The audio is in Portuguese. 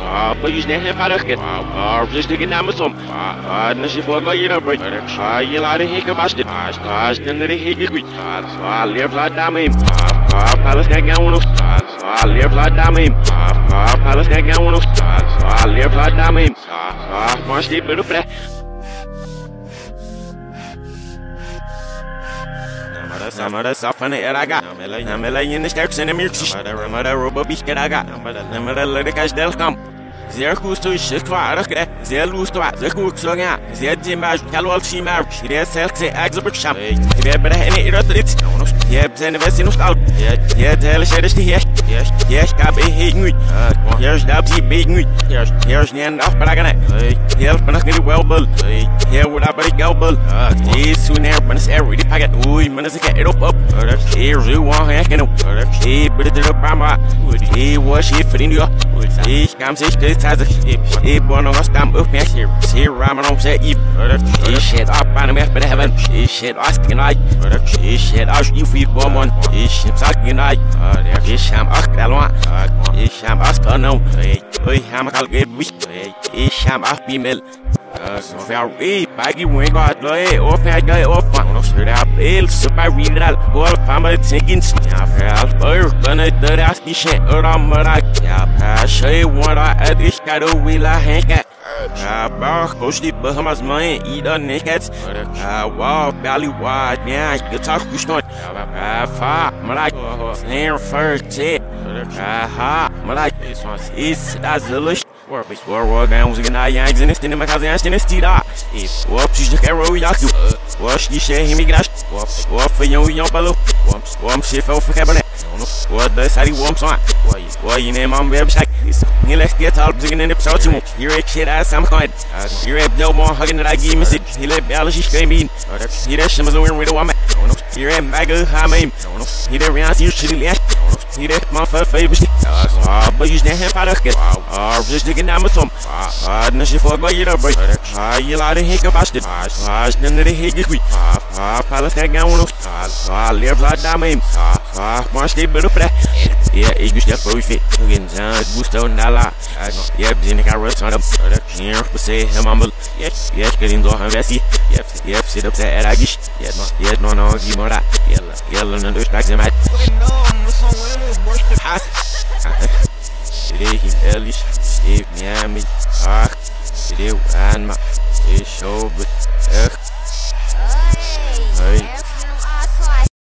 but you stand here for the kid. Just to get down with some. No shit for you to break. You like to hit about it. Stand to the hit you. Live like diamond. Palace that got one of. Live like diamond. Palace that got one of. Live like diamond. One step in the flat. Namara safane eraga namela yine sterks in the mirks namara robo biskeraga namara lerikas del camp sehr gut zu schwarz sehr lust war sehr gut so ja sehr dimaj kalwal shimar der selkse exhibit sham der berehne irotrit je seine wesin ust alp je der schedest hier je gab ich gut je gab die big gut je nen auf bragane je panach gedi welbel je would aber gelbel is soon er manas every packet ui manas ke erop hier zo wan heken je bitte op pama je was je vriend ich kam sich ich born was damn up here see ramen on say ich shit up on me but heaven ich shit asking like ich shit aus you feel bomb ich shit asking like ich am ach alwa ich am ask no ich am kal get ich am ach bimel so very baggy when got lay off guy off no shit up il super real all family thinking ja for gonna do that shit around my ja say what I ich got a wheel I hang at bar goes die Bahamas mãe e da naked wow belly wide yeah you talk you snort fa malak near first it malak is das lush war ganhamos ganhar yangs neste numa casa neste neste dá e o preciso de quero e aqui o acho que cheio imigraste o foi um palo o chef of cabinet o da sari o só o nem mam web check ni let's get all big in the episode to here it shit as some kind here it no more hugging that I give message he let balance screaming he that shit was wearing with a woman here it mega hamim he that round you shit he that my favorite but you stand here for the kid just digging down with some no shit for go you to break you like to hit about it stand to the hit you palace that got one of live like diamond one step in the flat yeah ich gestell vor ich gehen sagen gusto nala ja bin ich arrest on hier você remember ja querendo doch investir ja se dá para era gish ja não aqui mora ela não dois taxi mais Serei eles e Miami, deu anma, e show,